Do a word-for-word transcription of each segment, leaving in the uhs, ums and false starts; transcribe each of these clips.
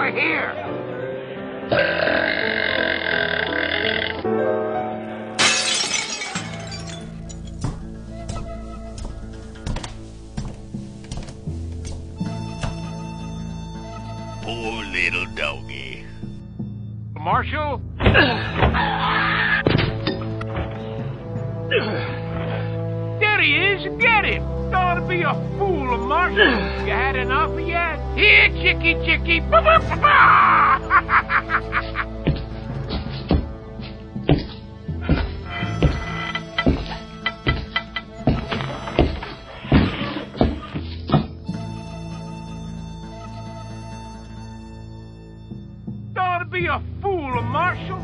over here. Poor little doggy. Marshal? There he is. Get him. Don't be a fool, Marshal. You had enough yet? Here, chicky, chicky. Don't be a fool, Marshal.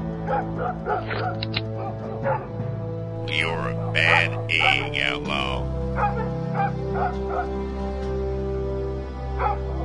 You're a bad egg, outlaw.